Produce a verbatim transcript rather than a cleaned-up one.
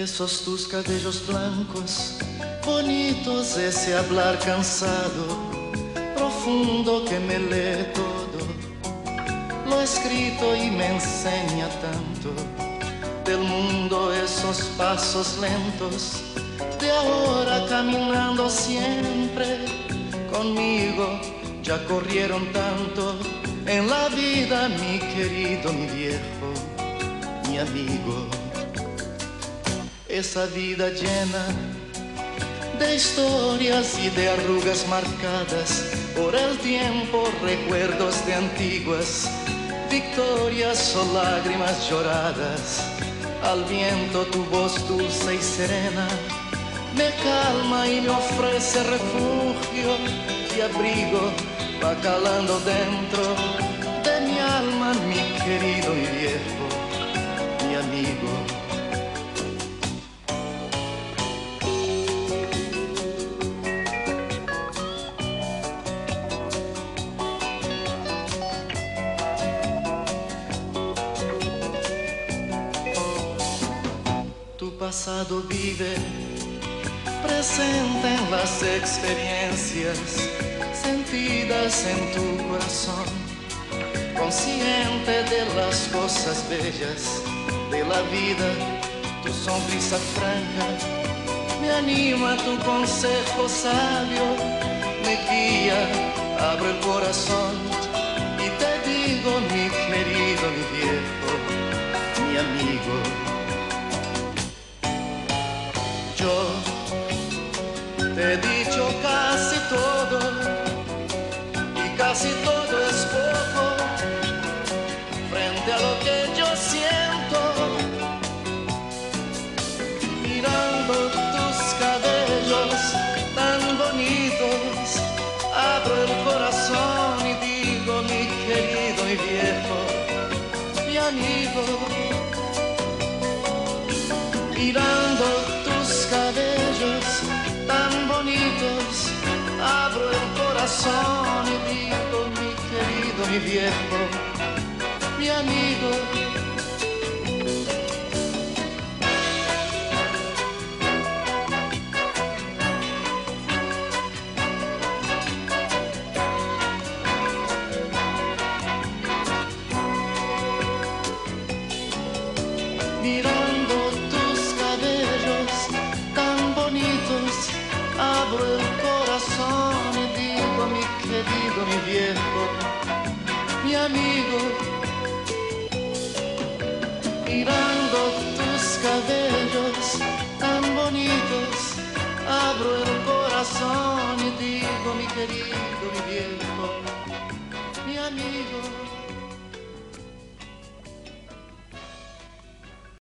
Esos tus cabellos blancos, bonitos, ese hablar cansado, profundo que me lee todo, lo escrito y me enseña tanto del mundo, esos pasos lentos de ahora caminando siempre conmigo, ya corrieron tanto en la vida, mi querido, mi viejo, mi amigo. Esa vida llena de historias y de arrugas marcadas por el tiempo, recuerdos de antiguas victorias o lágrimas lloradas. Al viento tu voz dulce y serena me calma y me ofrece refugio y abrigo, va calando dentro de mi alma, mi querido, mi viejo, mi amigo. Tu pasado vive presente en las experiencias sentidas en tu corazón, consciente de las cosas bellas de la vida. Tu sonrisa franca me anima, tu consejo sabio me guía. Abro el corazón y te digo, mi querido, mi viejo, mi amigo. Yo te he dicho casi todo y casi todo es poco frente a lo que yo siento. Mirando tus cabellos tan bonitos, abro el corazón y digo, mi querido, mi viejo, mi amigo. Mirando tus cabellos tan bonitos, abro el corazón y digo, mi querido, mi viejo, mi amigo. Mirando tus cabellos tan bonitos, abro el corazón y digo, mi querido, mi viejo, mi amigo. Mirando tus cabellos tan bonitos, abro el corazón y digo, mi querido, mi viejo, mi amigo.